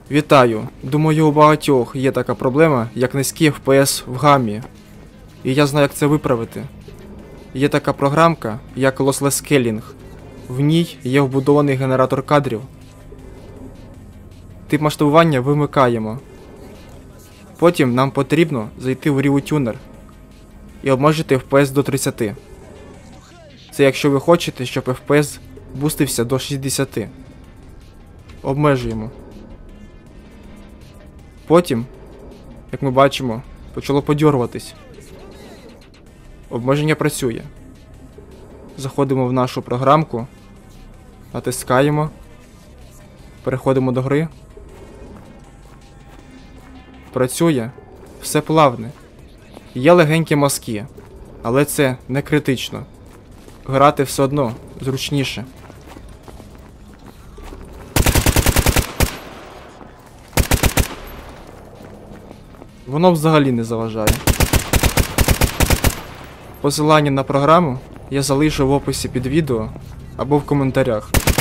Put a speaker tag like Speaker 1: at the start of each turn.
Speaker 1: Вітаю! Думаю, у багатьох є така проблема, як низький FPS в гамі. І я знаю, як це виправити. Є така програмка, як Lossless Scaling. В ній є вбудований генератор кадрів. Тип масштабування вимикаємо. Потім нам потрібно зайти в RealTuner і обмежити FPS до 30. Це якщо ви хочете, щоб FPS бустився до 60. Обмежуємо. Потім, як ми бачимо, почало подьорватись. Обмеження працює. Заходимо в нашу програмку, натискаємо, переходимо до гри. Працює, все плавне. Є легенькі мазки, але це не критично. Грати все одно зручніше. Воно взагалі не заважає. Посилання на програму я залишу в описі під відео або в коментарях.